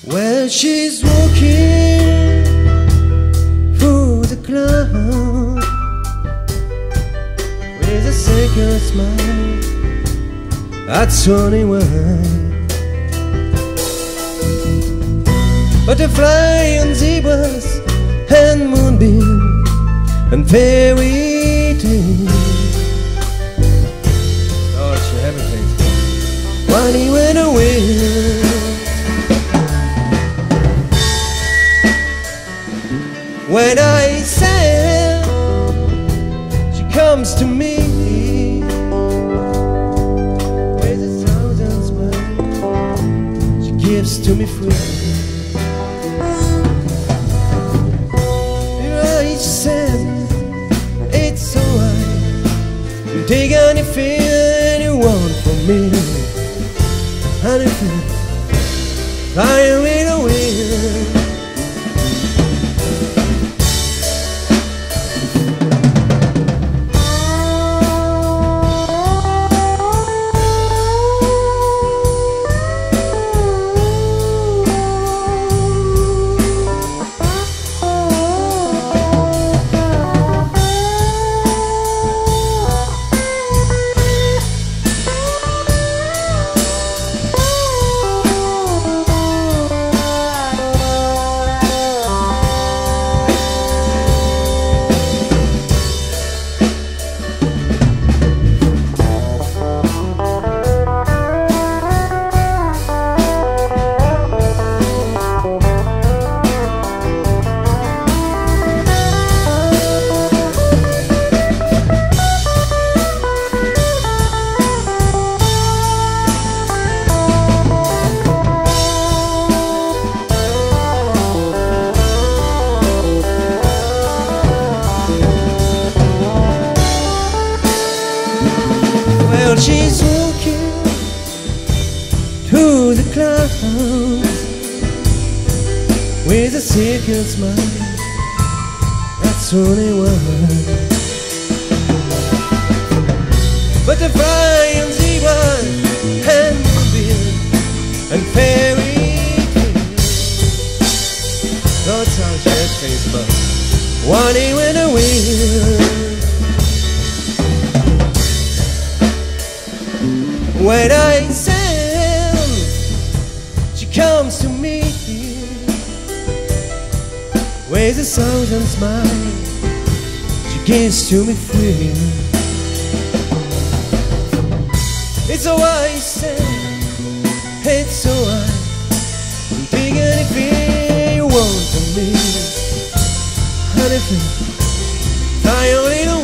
Well, she's walking through the clouds with a secret smile, that's only one. Butterfly and zebras and moonbeam and fairy tales. Oh, she everything. When he went away, when I sail, she comes to me with a thousand smiles. She gives to me free. I said, it's alright, you take anything you want from me, anything, fly away the wind. Well, she's walking through the clouds with a secret smile, that's only one. Butterfly and zebra and moonbeam and fairy tales. That's how she had things, but one day went away. When I sail, she comes to me with a thousand smiles. She gives to me free. It's so I say, it's so I take anything you want from me, anything, fly away the